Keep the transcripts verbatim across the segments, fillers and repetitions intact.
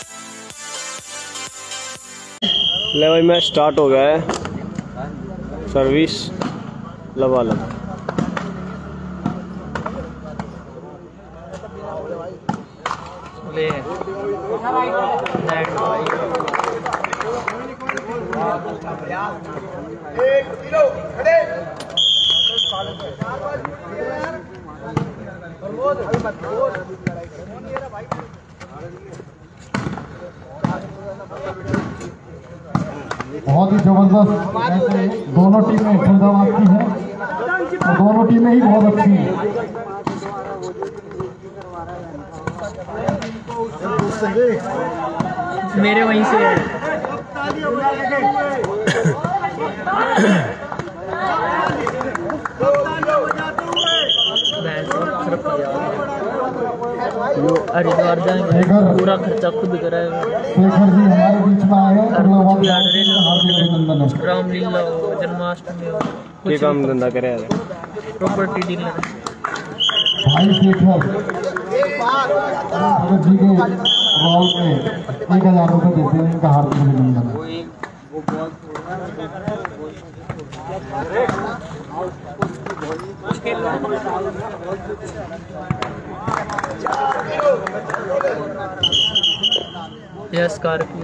ले भाई match start हो गया है। सर्विस लबालब ले बहुत ही जबरदस्त ऐसे दोनों टीमें फैजाबाद की हैं और दोनों टीमें ही बहुत अच्छी हैं। मेरे वहीं से है। हरिद्वार जाएंगे, पूरा खर्चा खुद कराएगा। शेखर जी हमारे बीच में आए हैं। रामलीला हो, जन्माष्टमी हो, ये काम धंधा करे प्रॉपर्टी डीलर भाई शेखर जी के रॉल में एक हजार रुपये देते हैं। इनका हार्दिक अभिनंदन। यह स्कॉर्पियो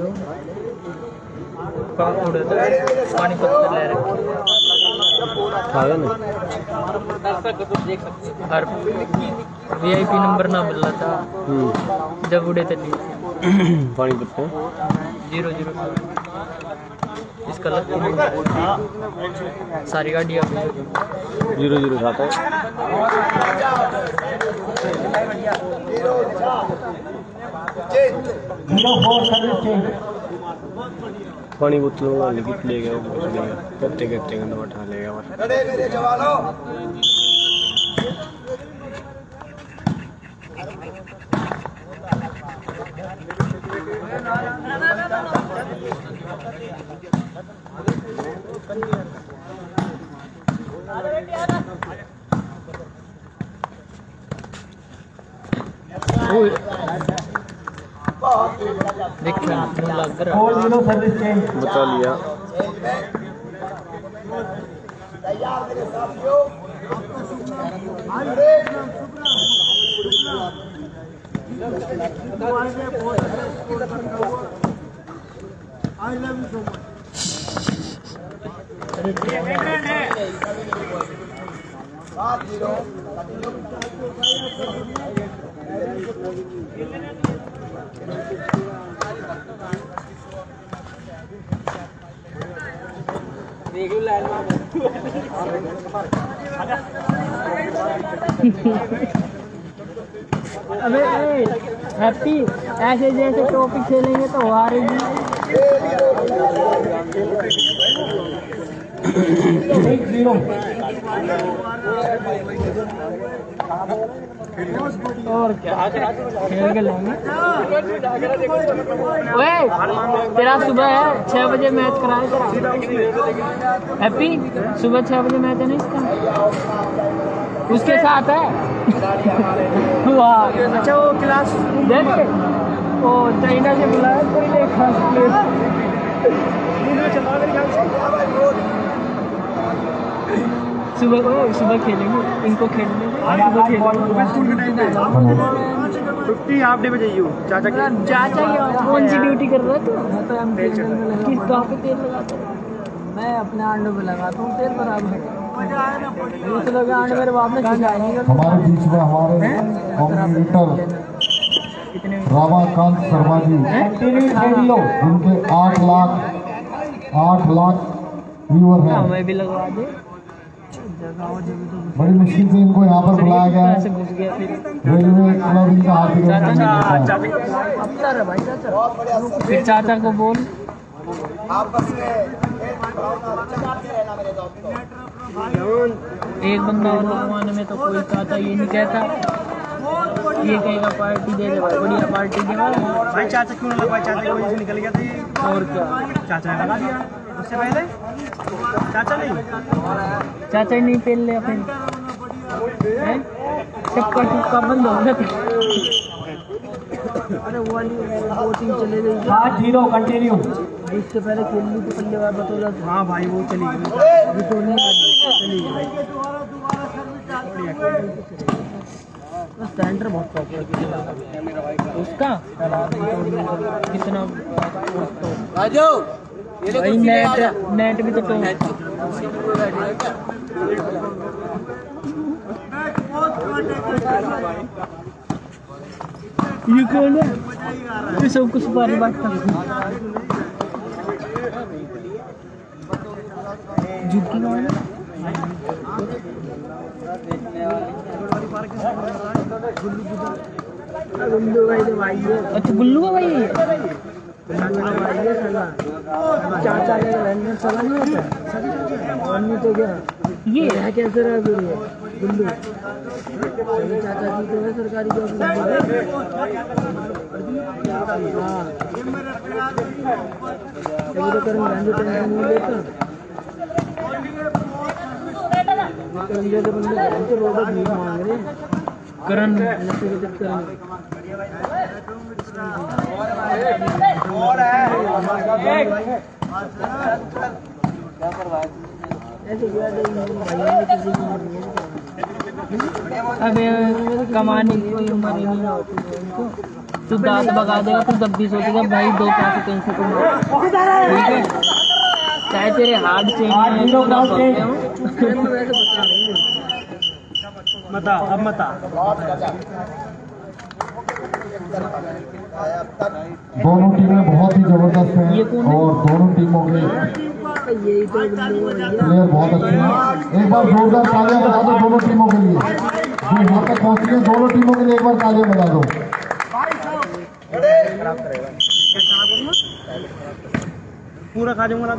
पानी पत्थर ले रखे हर वी आई पी नंबर ना मिल रहा था जब उड़े थे पानी पत्थर जीरो जीरो इसका लगता है सारी गाड़ियाँ जीरो जीरो सात है। पानी बोतलों वाले की ले गया करते करते गंदा उठा ले गया। बता लिया अबे हैप्पी ऐसे जैसे टॉपिक खेलेंगे तो हारेगी। और क्या खेल के लेंगे। ओए तेरा सुबह है छः बजे मैच कराए तेरा हैप्पी सुबह छः बजे मैच है ना इसका उसके साथ है। वाह अच्छा वो क्लास देख वो चाइना से बुलाया कोई नहीं खास प्लेयर सुबह को सुबह खेलेंगे इनको खेलने छुट्टी हाफ डे पे जाइए चाचा की चाचा की कौन सी ड्यूटी कर रहा है तू? किस गाँव पे तेल लगाता है? मैं अपने आंडों पे लगाता हूँ तेल बराबर। दूसरे के आंडे मेरे बाप ने हमारे बीच में हमारे कॉम्पिटिटर रमाकांत शर्मा जी उनके आठ लाख आठ लाख व्यूअर हैं। हमें भी लगवा दे। बड़ी मुश्किल से इनको यहाँ पर बुलाया गया है। रेलवे क्लब इनका हार्दिक फिर चाचा को बोल एक बंदा और लगवाने में तो कोई चाचा ये नहीं कहता। ये कहेगा पार्टी दे दे भाई बढ़िया पार्टी दे भाई। चाचा क्यों ना लगवाए? चाचा की वजह से निकल गया था ये। और क्या चाचा ने लगा दिया उससे पहले। चाचा नहीं चाचा ही नहीं पहन ले अपन चक्का चुक्का बंद हो गया। अरे वो वाली वो टीम चले गई। सात जीरो कंटिन्यू। इससे पहले खेल ली थी पल्लेवार बतौला। हाँ भाई वो चली गई। अभी तो नहीं चली गई। सेंटर बहुत टॉप है उसका। कितना भाई नेट नेट भी तो टॉप। ये कौन है? ये सब कुछ बारी बात कर झुकी कौन है? गुल्लू भाई तो भाई है। अच्छा गुल्लू का भाई है। चाचा का लैंडर चला नहीं होता नहीं तो क्या ये है कैसे रहा फिर ये गुल्लू चाचा की तो है सरकारी जॉब। हाँ तो करें लैंडर टेंशन नहीं लेता जैसे बंदे तो रोड भीख मांग रहे करण नशे के चक्कर में। अबे कमाने की कोई उम्र ही नहीं होती उनको। तू दांत भगा देगा तो तब भी सोचेगा भाई दो पैसे कहीं से तुम ठीक है चाहे तेरे हार्ड चेंज मता अब मता। दोनों टीमें बहुत ही जबरदस्त हैं और दोनों टीमों के प्लेयर बहुत अच्छे हैं। एक बार जोरदार तालियां बजा दो दोनों टीमों के लिए जो यहाँ तक पहुँची है। दोनों टीमों के लिए एक बार तालियां बजा दो। पूरा खा जाऊंगा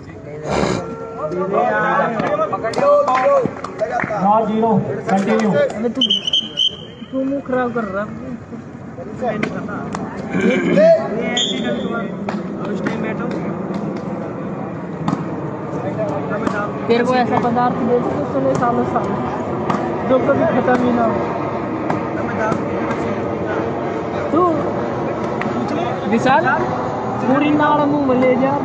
नौ जीरो कंटिन्यू। अबे तू तू मुंह खराब कर रहा है। तेरे को ऐसा पदार्थ दे दो तो चले सालों साल जो कभी खत्म ही ना हो। तू विशाल पूरी नाड़ मुंह में ले जा।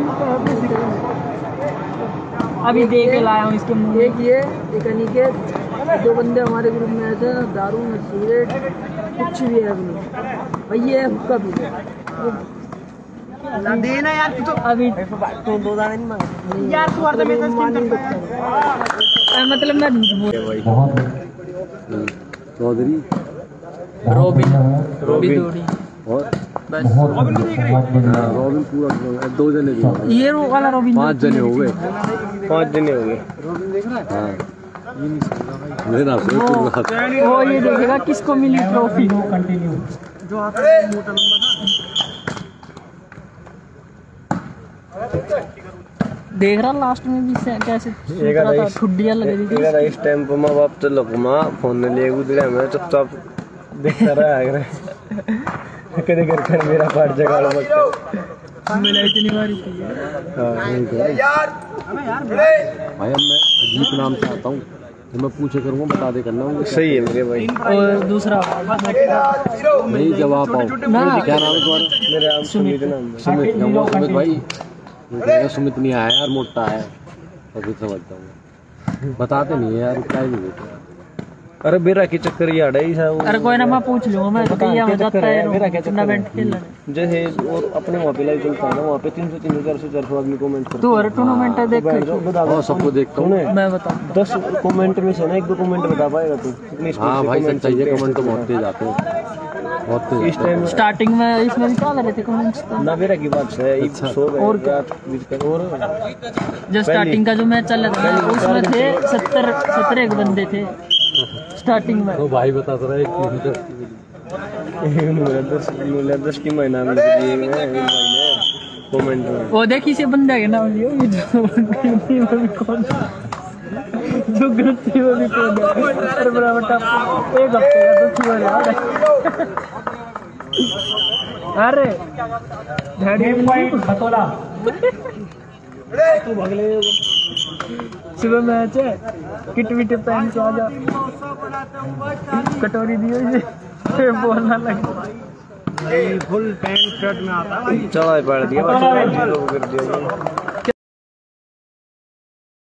अभी दे के लाया हूँ इसके मुंह। एक ये एक अनिकेत दो बंदे हमारे ग्रुप में आए थे। दारू में सिगरेट कुछ भी है अभी भाई ये हुक्का भी देना यार तो अभी तो दो दाने नहीं मांगे यार तू हर हमेशा मतलब मैं चौधरी रोबिन रोबिन और रॉबिन पूरा दो जने ये रो वाला रोबिन पाँच जने हो गए पाँच जने हो गए। वो ये देखेगा किसको मिली ट्रॉफी। कंटिन्यू जो आता है मोटा लंबा देख रहा लास्ट में भी कैसे ठुड्डियां लग रही थी। इस टाइम पर माँ बाप तो लकुमा फोन ने ले गुजरे मैं चुपचाप देखता रहा कदे कर कर मेरा पार्ट जगाड़ मत मैंने इतनी बार यार भाई अब मैं अजीत नाम से आता हूँ तो मैं पूछे करूँगा बता दे करना सही है मेरे भाई। और दूसरा नहीं जब आप आओ क्या नाम है तुम्हारा? मेरा नाम सुमित नाम सुमित सुमित भाई सुमित नहीं आया यार मोटा है तो फिर समझता हूँ बताते नहीं है यार क्या नहीं देते। अरे बेरा की चक्कर ये अड़ा ही था। अरे कोई ना मैं पूछ लूंगा मैं भैया हो जाता है टूर्नामेंट खेलने जैसे और अपने वहाँ पे लाइव चलता है ना वहाँ पे तीन सौ तीन सौ चार सौ चार सौ आदमी कमेंट करते तू हर टूर्नामेंट है देख और सबको देखता हूँ मैं बताऊँ दस कमेंट में से ना एक दो कमेंट बता पाएगा तू। हाँ भाई सच्चाई है कमेंट तो बहुत तेज आते हैं बहुत तेज। इस टाइम स्टार्टिंग में इसमें भी क्या रहे थे कमेंट्स ना बेरा की बात है और और जो स्टार्टिंग का जो मैच चल रहा था उसमें थे सत्तर सत्तर एक बंदे थे स्टार्टिंग में। तो भाई बता रहा है दस की महीना में कमेंट में वो देखी से बंदा के नाम लियो ये जो कौन जो गलती वो भी कौन अरे बड़ा बटा एक हफ्ते का दुखी हो रहा है। अरे धड़ी पॉइंट खतोला तू भगले सुबह मैच है किट विट पहन के आ जा कटोरी दियो ये बोलना लगे फुल पैंट शर्ट में आता है चला पड़ दिया बस कर दिया